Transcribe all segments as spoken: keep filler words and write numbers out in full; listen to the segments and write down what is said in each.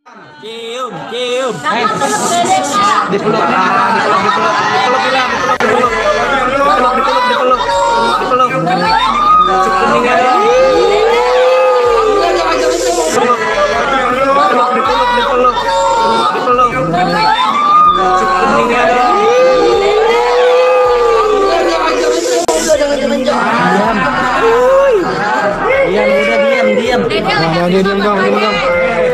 Cium, cium. Eh, dipeluk, dipeluk, dipeluk, dipeluk, bilang, dipeluk, dipeluk, dipeluk, dipeluk, dipeluk, cukup kuningan. Dipeluk, dipeluk, dipeluk, dipeluk, dipeluk, cukup kuningan. Diam, diam, udah diam, diam. Diam, diam, diam, dong, diam, dong.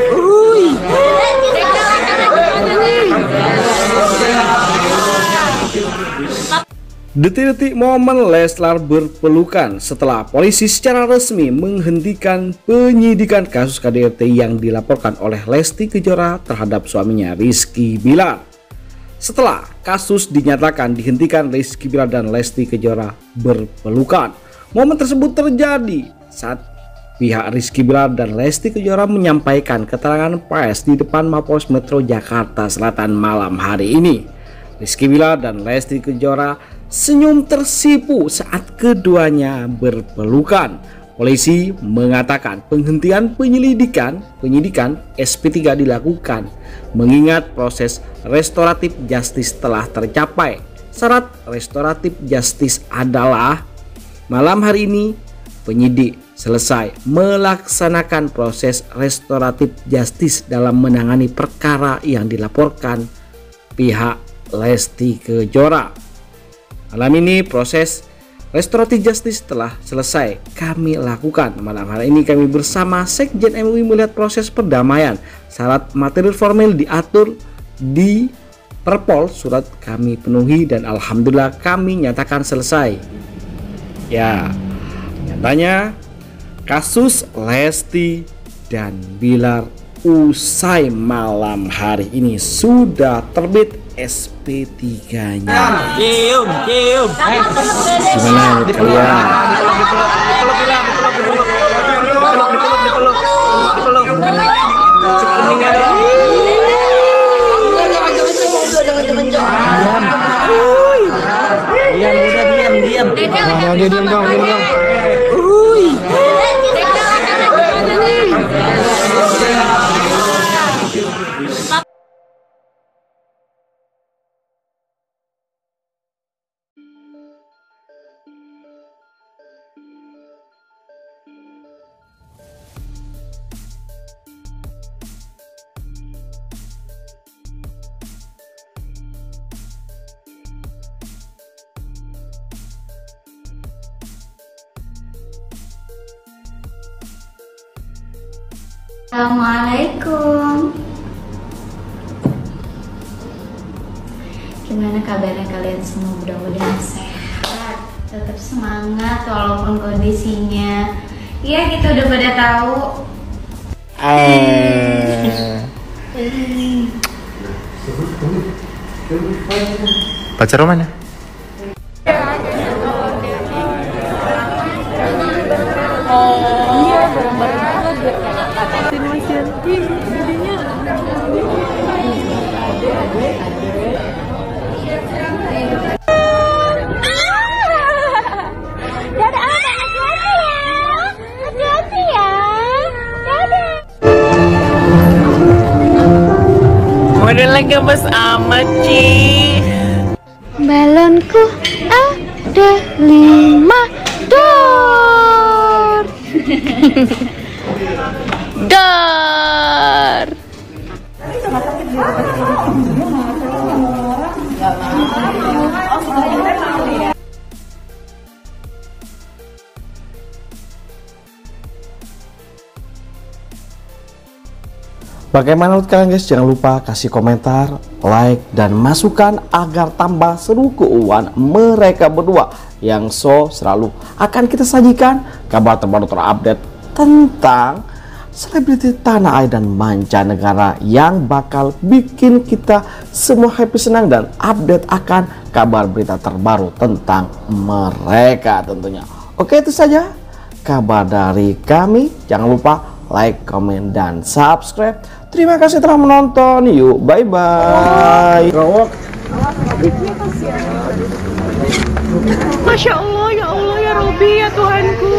Detik-detik momen Leslar berpelukan setelah polisi secara resmi menghentikan penyidikan kasus K D R T yang dilaporkan oleh Lesti Kejora terhadap suaminya Rizky Bilar. Setelah kasus dinyatakan dihentikan, Rizky Bilar dan Lesti Kejora berpelukan. Momen tersebut terjadi saat pihak Rizky Bilar dan Lesti Kejora menyampaikan keterangan pers di depan Mapolres Metro Jakarta Selatan malam hari ini. Rizky Bilar dan Lesti Kejora senyum tersipu saat keduanya berpelukan. Polisi mengatakan penghentian penyelidikan penyidikan S P tiga dilakukan mengingat proses restoratif justice telah tercapai. Syarat restoratif justice adalah malam hari ini penyidik selesai melaksanakan proses restoratif justice dalam menangani perkara yang dilaporkan pihak Lesti Kejora. Malam ini proses restoratif justice telah selesai kami lakukan. Malam hari ini kami bersama Sekjen M U I melihat proses perdamaian. Syarat material formal diatur di Perpol, surat kami penuhi dan alhamdulillah kami nyatakan selesai. Ya, nyatanya kasus Lesti dan Bilar usai malam hari ini sudah terbit S P tiga-nya. Cium, cium. Gimana menurut kalian? Dipeluk, bilang, dipeluk, dipeluk, dipeluk, dipeluk, dipeluk, dipeluk, cukup kuningan. Diam, udah diam, diam. Diam, diam, dong, diam, dong. Assalamualaikum. Gimana kabarnya kalian semua? Mudah-mudahan sehat, tetap semangat walaupun kondisinya ya kita udah pada tahu. Eh. Pacar mana? Modelnya gemes amat, Ci. Balonku ada lima dor. Dor. Bagaimana menurut kalian guys? Jangan lupa kasih komentar, like, dan masukan agar tambah seru keuangan mereka berdua yang so selalu akan kita sajikan kabar terbaru terupdate tentang selebriti tanah air dan mancanegara yang bakal bikin kita semua happy, senang, dan update akan kabar berita terbaru tentang mereka tentunya. Oke, itu saja kabar dari kami. Jangan lupa like, komen, dan subscribe. Terima kasih telah menonton. Yuk, bye-bye. Masya Allah, ya Allah, ya Robi, ya Tuhanku.